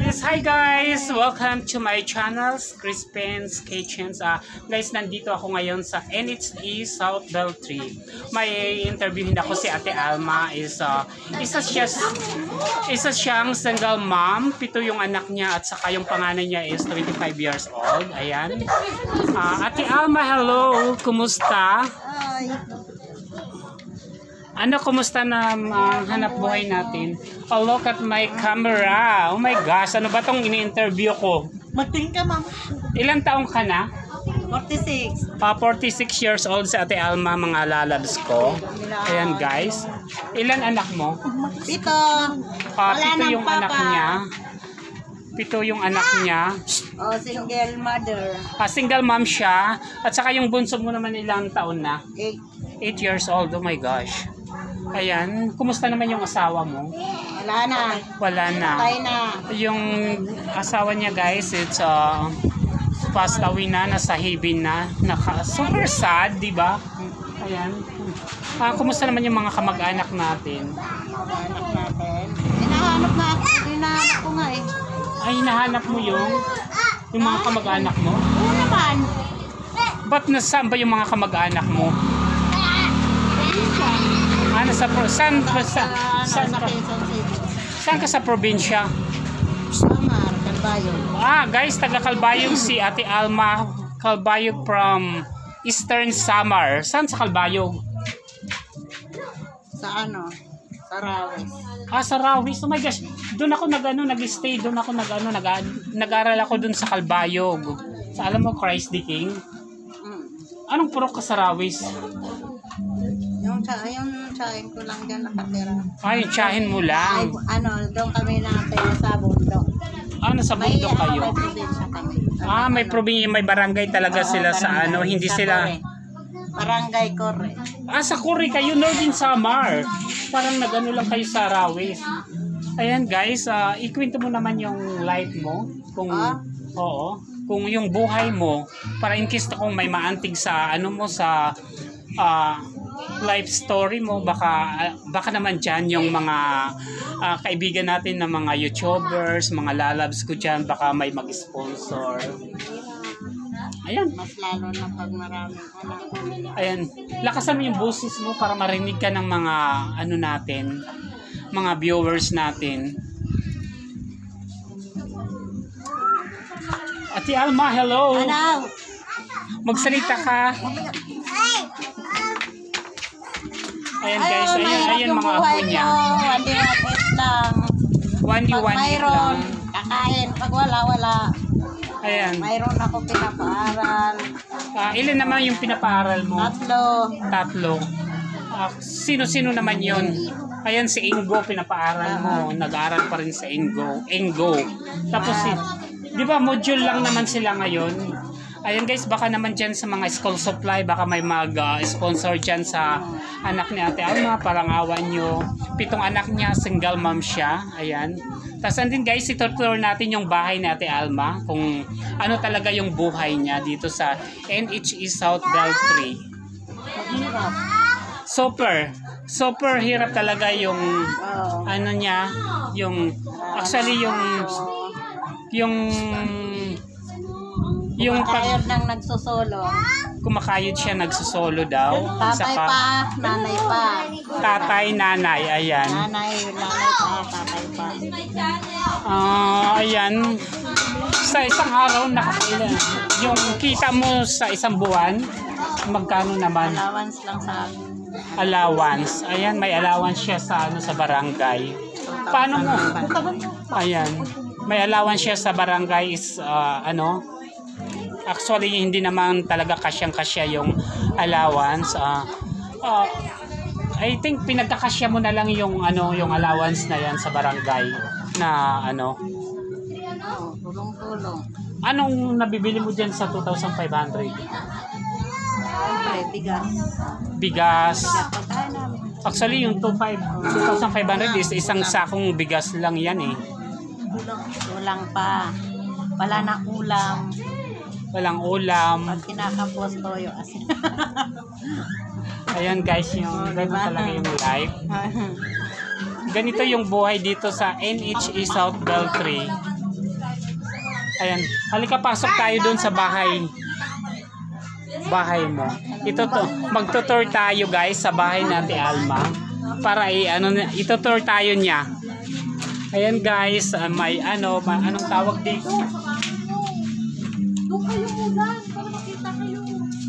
Yes, hi guys! Welcome to my channel, Crispin's Kitchens. Guys, nandito ako ngayon sa NHE South Beltry. May interviewin ako si Ate Alma. Isa siyang single mom. 7 yung anak niya at saka yung panganay niya is 25 years old. Ayan. Ate Alma, hello! Kumusta? Hi. Kumusta na hanap buhay natin? Oh, look at my camera. Oh my gosh, ano ba tong ini-interview ko? Magtingin ka, ma'am. Ilang taong ka na? 46. 46 years old si Ate Alma, mga lalabs ko. Ayan guys. Ilan anak mo? 7. 7 yung anak niya. 7 yung anak niya. Oh, single mother. Single mom siya. At saka yung bunso mo naman ilang taon na? 8. 8 years old. Oh my gosh. Ayan. Kumusta naman yung asawa mo? Wala na. Wala na. Patay na. Yung asawa niya guys, it's passed away na, nasa heaven na. Super sad, di ba? Ayan. Kumusta naman yung mga kamag-anak natin? Anak natin. Hinahanap ko nga eh. Ay, hinahanap mo yung mga kamag-anak mo? Oo naman. Ba't nasaan ba yung mga kamag-anak mo? Saan ka sa probinsya? Samar, Calbayog. Guys, taga Calbayog si Ate Alma. Calbayog from Eastern Samar. Saan sa Calbayog? Sa ano? Sa Rawis. Sa Rawis. Oh my gosh. Doon ako nag-stay. Doon ako nag-aral ako doon sa Calbayog. Alam mo, Christ the King? Anong purok ka sa Rawis? Yung tsahin ko lang dyan nakatira. Yung tsahin mo lang. Doon kami nakatira sa bundok. Sa bundok kayo? May probinsya kami. May probinsya, may barangay talaga sila sa hindi sa sila... Corre. Barangay Corre. Sa Corre kayo, Northern Samar. Parang nagano lang kayo sa Rawis. Ayan guys, ikwento mo naman yung life mo. Oo. Kung yung buhay mo, para in case kung may maantig sa sa life story mo, baka naman dyan yung mga kaibigan natin na mga YouTubers, mga lalabs ko dyan, baka may mag-sponsor. Ayan. Mas lalo na pag maraming anak. Ayan. Lakasan mo yung boses mo para marinig ka ng mga natin, mga viewers natin. Ate Alma, hello. Hello. Magsalita ka. Ayan guys, ayan mga apo niya. One mayroon, kakain. Pag wala. Ayan. Mayroon ako pinapaaral. Ilan naman yung pinapaaral mo? 3. Sino-sino naman yun? Ayan si Ingo, pinapaaral mo. Nag-aaral pa rin sa Ingo. Tapos di ba module lang naman sila ngayon? Ayan guys, baka naman dyan sa mga school supply, baka may mag-sponsor dyan sa anak ni Ate Alma, parang awan nyo. 7 anak niya, single mom siya. Ayan. Tapos andin guys, itutur natin yung bahay ni Ate Alma, kung ano talaga yung buhay niya dito sa NHE South Beltry. Super hirap talaga yung niya, actually yung kumakayod nang nagsusolo. Kumakayod siya, nagsusolo daw. Tatay pa, nanay pa. Tatay, nanay, ayan. Nanay pa, tatay pa. Ayan. Sa isang araw, nakakailan. Yung kita mo sa isang buwan, magkano naman? Allowance lang sa akin. Allowance. Ayan, may allowance siya sa barangay. Paano mo? Ayan. May allowance siya sa barangay is actually hindi naman talaga kasyang-kasya yung allowance. I think pinagkakasya mo na lang yung yung allowance na yan sa barangay na tulong-tulong. Anong nabibili mo diyan sa 2,500? Bigas. Actually yung 2,500 is isang sakong bigas lang yan eh. Kulang pa. Wala na ulam. Walang ulam. Pag kinakapos toyo asin. Ayan guys, yung ganito talaga yung life. Ganito yung buhay dito sa NHE South Beltry. Ayan. Halika, pasok tayo doon sa bahay. Bahay mo. Ito to. Magtutour tayo guys sa bahay ni Ate Alma. Para itutour tayo niya. Ayan guys, may anong tawag dito? Doon kayo muna, para makita kayo.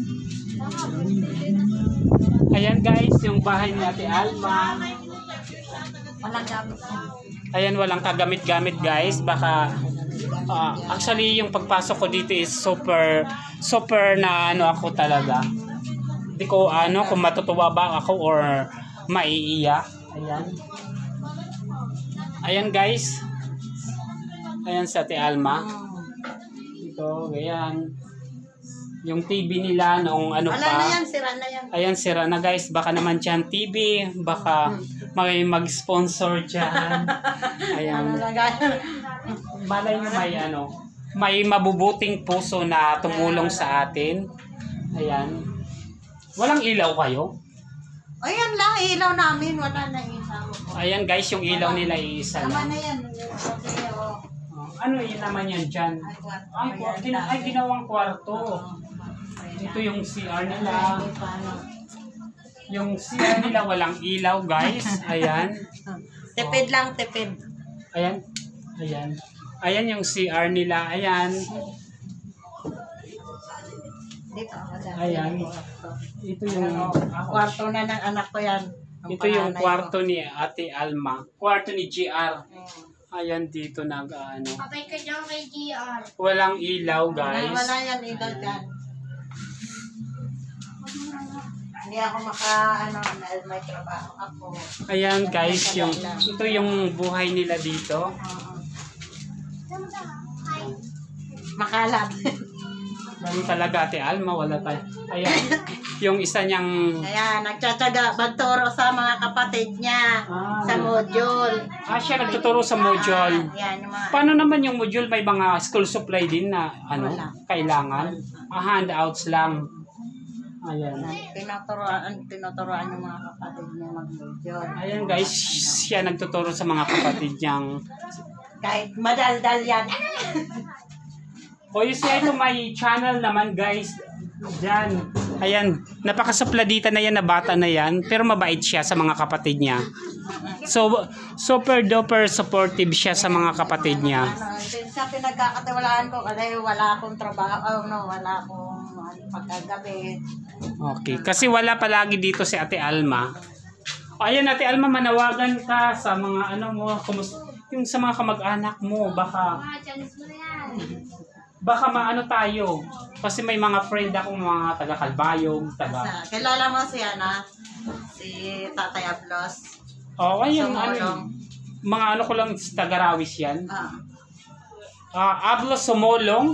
Ayan guys, yung bahay ni Ate Alma. Walang gamit. Ayan, walang kagamit-gamit guys. Baka actually yung pagpasok ko dito is super na ako talaga. Hindi ko kung matutuwa ba ako or maiiyak. Ayan. Ayan guys. Ayan si Ate Alma. Ito, ayan. Yung TV nila noong Wala pa. na yan, sira na yan. Ayan, sira na guys. Baka naman dyan TV. Baka may mag-sponsor dyan. Ayan. Malay nyo may mabubuting puso na tumulong sa atin. Ayan. Walang ilaw kayo? Ayan lang, ilaw namin. Wala na ilaw. Ayan guys, yung ilaw nila iisa Tama lang. na yan. Okay, oh. Ano yun naman yan dyan? Ay, ginawang kwarto. Ito yung CR nila. Yung CR nila walang ilaw guys. Ayan. Tipid lang, tipid. Ayan. Ayan. Ayan yung CR nila. Ayan. Dito, wala. Ayan. Ito yung Kwarto na ng anak ko yan. ito yung kwarto ni Ate Alma. Kwarto ni GR. Ayan dito Patay ka dyan kay GR. walang ilaw guys. Wala yan, ilaw dyan. Hindi ako dahil may trabaho ako. Ayan guys, ito yung buhay nila dito. Makalat. Ganun talaga Ate Alma, wala tayo. Ayan, yung isa niyang Kaya nagtsatsaga, magturo sa mga kapatid niya sa module. siya nagtuturo sa module. Yan, yung mga... Paano naman yung module? May mga school supply din na Wala. kailangan? Handouts lang. Ayan. Tinuturoan yung mga kapatid niya mag-module. Ayan guys, siya nagtuturo sa mga kapatid niyang. Kahit madaldal yan. O yung siya ito may channel naman guys. Diyan. Ayan, napakasapladita na yan na bata na yan. Pero mabait siya sa mga kapatid niya. So, super duper supportive siya sa mga kapatid niya. Sa pinagkakatiwalaan ko, kasi wala akong trabaho, wala akong pagkagabi. Okay, kasi wala palagi dito si Ate Alma. Ayan Ate Alma, manawagan ka sa mga yung sa mga kamag-anak mo, baka tayo. Kasi may mga friend akong mga taga-Kalbayog, Kilala mo si Tatay Ablos. ayun, Sumulong. mga ko lang taga-Rawis yan. Ah, Ablos Sumolong,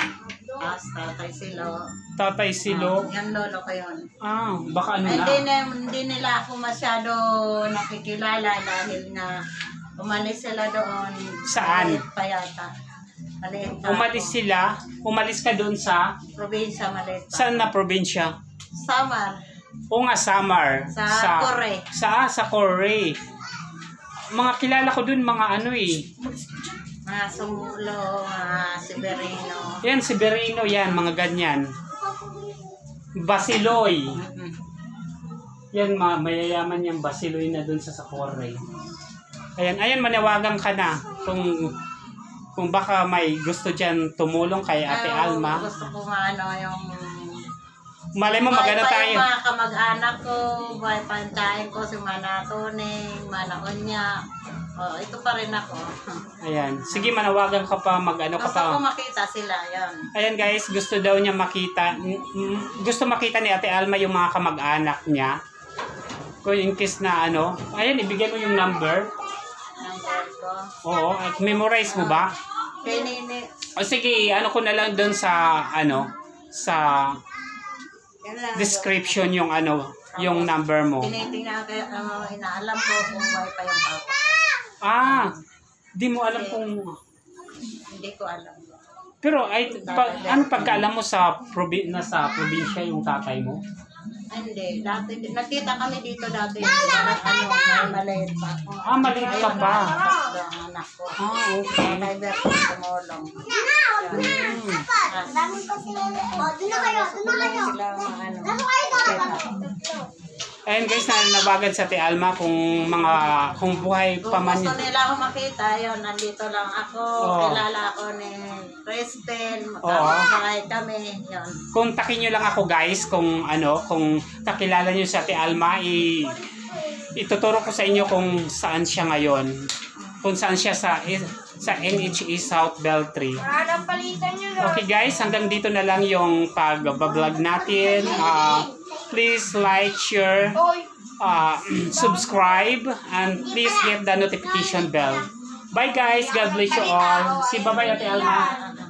Tatay Silo. Tatay Silo. Yan lolo ko yun. Baka na. Hindi nila ako masyado nakikilala dahil na umalis sila doon. Saan? Maliit pa yata. Maliit pa Umalis ka doon sa probinsya, maliit pa. saan na probinsya? Samar. O nga, Samar. Sa Coray. Sa Coray. Mga kilala ko doon, mga Mga Sumulo, mga Severino. Yan, Severino yan, mga ganyan. Basiloy. Yan, mayayaman yung Basiloy na doon sa Coray. Ayan, manawagan ka na kung baka may gusto dyan tumulong kay Ate Alma. Gusto ko yung... Malay mo, maganda tayo. Yung mga kamag-anak ko, may pantayin ko si Manatuning, Manaonya. Ito pa rin ako. Ayan. Sige, manawagan ka pa, Gusto ko makita sila, yan. Ayan guys, gusto daw niya makita. Gusto makita ni Ate Alma yung mga kamag-anak niya. Kung in case na ayan, ibigay mo yung number. Number ko. Oo, memorize mo ba? Kay Nini. O sige, ko na lang doon sa sa Yan lang. description yung yung number mo. Tinitingnan ko, inaalam ko kung wifi yung papa. Di mo alam kung Hindi ko alam. pero pagkaalam mo sa probinsya yung tatay mo? Hindi, dati, nakita kami dito dati. May maliit pa ako. Ah, maliit ka pa. Ang anak ko. Ah, okay. May birthday tumulong. Daming ko sila. Doon na kayo. Sila ano. Ayun guys, nanabagan sa Ate Alma kung buhay pa Kung man gusto nila ako makita, yun, nandito lang ako. Oo. Kilala ako ni Kristen. Oo. Magkakabahay kami. Yun. kontakin nyo lang ako guys kung kakilala nyo sa Ate Alma, ituturo ko sa inyo kung saan siya ngayon. Kung saan siya sa NHE South Beltry. Anong palitan nyo na? Okay guys, hanggang dito na lang yung pag-vlog natin. Please like, share, Oy! subscribe, and please hit the notification bell. Bye guys, God bless you all. Si bye-bye Ate Alma.